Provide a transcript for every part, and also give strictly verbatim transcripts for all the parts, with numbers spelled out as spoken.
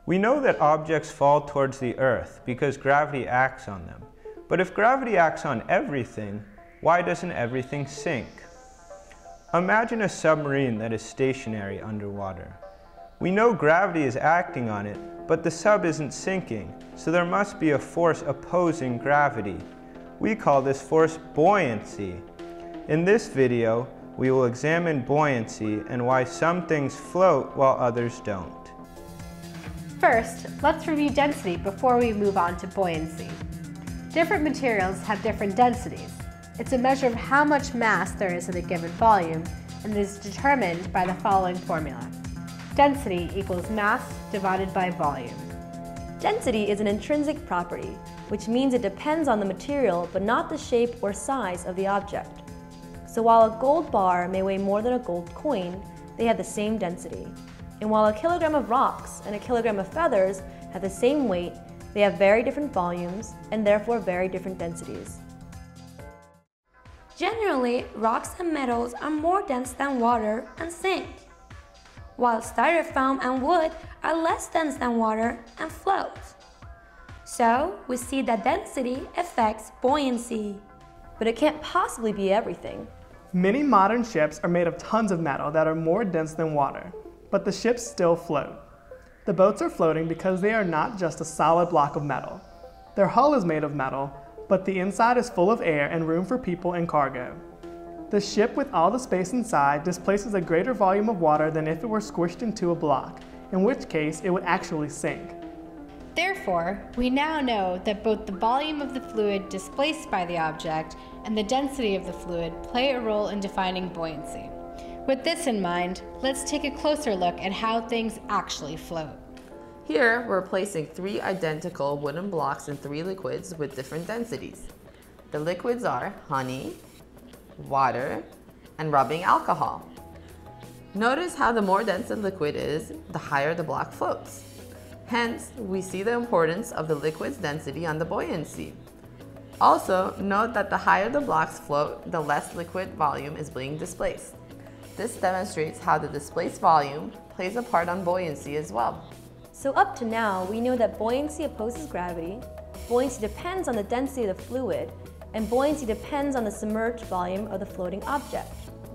We know that objects fall towards the earth because gravity acts on them. But if gravity acts on everything, why doesn't everything sink? Imagine a submarine that is stationary underwater. We know gravity is acting on it, but the sub isn't sinking, so there must be a force opposing gravity. We call this force buoyancy. In this video, we will examine buoyancy and why some things float while others don't. First, let's review density before we move on to buoyancy. Different materials have different densities. It's a measure of how much mass there is in a given volume, and it is determined by the following formula. Density equals mass divided by volume. Density is an intrinsic property, which means it depends on the material but not the shape or size of the object. So while a gold bar may weigh more than a gold coin, they have the same density. And while a kilogram of rocks and a kilogram of feathers have the same weight, they have very different volumes and therefore very different densities. Generally, rocks and metals are more dense than water and sink, while styrofoam and wood are less dense than water and float. So, we see that density affects buoyancy. But it can't possibly be everything. Many modern ships are made of tons of metal that are more dense than water, but the ships still float. The boats are floating because they are not just a solid block of metal. Their hull is made of metal, but the inside is full of air and room for people and cargo. The ship with all the space inside displaces a greater volume of water than if it were squished into a block, in which case it would actually sink. Therefore, we now know that both the volume of the fluid displaced by the object and the density of the fluid play a role in defining buoyancy. With this in mind, let's take a closer look at how things actually float. Here, we're placing three identical wooden blocks in three liquids with different densities. The liquids are honey, water, and rubbing alcohol. Notice how the more dense the liquid is, the higher the block floats. Hence, we see the importance of the liquid's density on the buoyancy. Also, note that the higher the blocks float, the less liquid volume is being displaced. This demonstrates how the displaced volume plays a part on buoyancy as well. So up to now, we know that buoyancy opposes gravity, buoyancy depends on the density of the fluid, and buoyancy depends on the submerged volume of the floating object.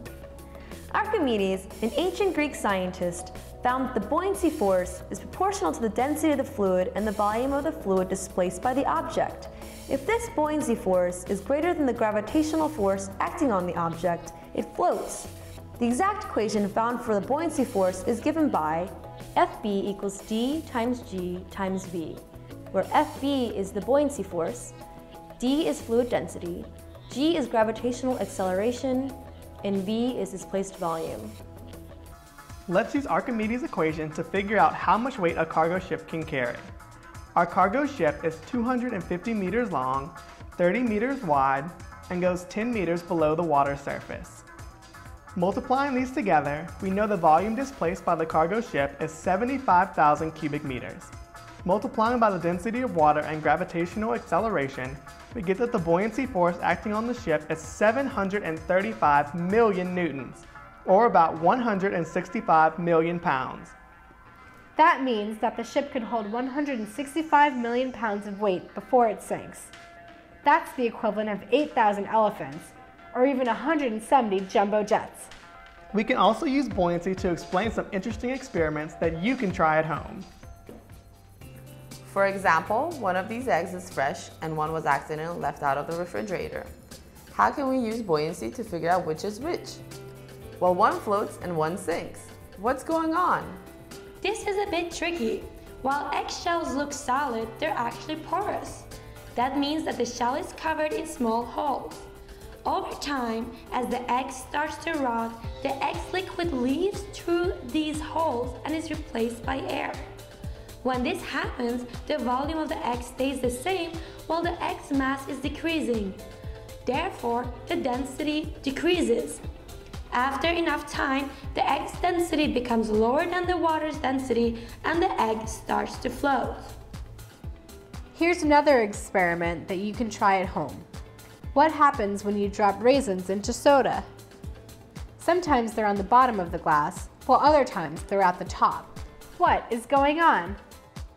Archimedes, an ancient Greek scientist, found that the buoyancy force is proportional to the density of the fluid and the volume of the fluid displaced by the object. If this buoyancy force is greater than the gravitational force acting on the object, it floats. The exact equation found for the buoyancy force is given by F B equals D times G times V, where F B is the buoyancy force, D is fluid density, G is gravitational acceleration, and V is displaced volume. Let's use Archimedes' equation to figure out how much weight a cargo ship can carry. Our cargo ship is two hundred fifty meters long, thirty meters wide, and goes ten meters below the water surface. Multiplying these together, we know the volume displaced by the cargo ship is seventy-five thousand cubic meters. Multiplying by the density of water and gravitational acceleration, we get that the buoyancy force acting on the ship is seven hundred thirty-five million newtons, or about one hundred sixty-five million pounds. That means that the ship could hold one hundred sixty-five million pounds of weight before it sinks. That's the equivalent of eight thousand elephants, or even one hundred seventy jumbo jets. We can also use buoyancy to explain some interesting experiments that you can try at home. For example, one of these eggs is fresh and one was accidentally left out of the refrigerator. How can we use buoyancy to figure out which is which? Well, one floats and one sinks. What's going on? This is a bit tricky. While eggshells look solid, they're actually porous. That means that the shell is covered in small holes. Over time, as the egg starts to rot, the egg's liquid leaves through these holes and is replaced by air. When this happens, the volume of the egg stays the same while the egg's mass is decreasing. Therefore, the density decreases. After enough time, the egg's density becomes lower than the water's density and the egg starts to float. Here's another experiment that you can try at home. What happens when you drop raisins into soda? Sometimes they're on the bottom of the glass, while other times they're at the top. What is going on?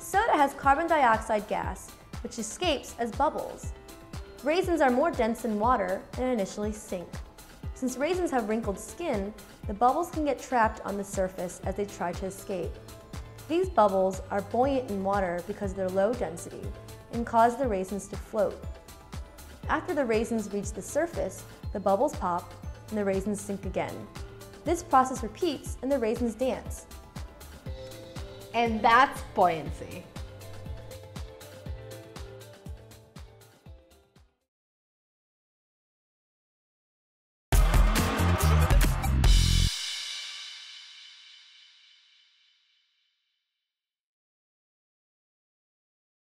Soda has carbon dioxide gas, which escapes as bubbles. Raisins are more dense than water and initially sink. Since raisins have wrinkled skin, the bubbles can get trapped on the surface as they try to escape. These bubbles are buoyant in water because of their low density and cause the raisins to float. After the raisins reach the surface, the bubbles pop and the raisins sink again. This process repeats and the raisins dance. And that's buoyancy.